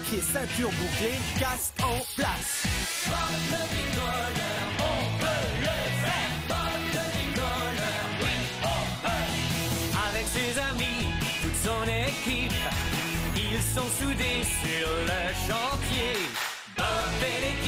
pied, ceinture bouclée, casque en place. Bob le bricoleur, on peut le faire. Bob le bricoleur, oui, on peut. Avec ses amis, toute son équipe, ils sont soudés sur le chantier. Bob et l'équipe.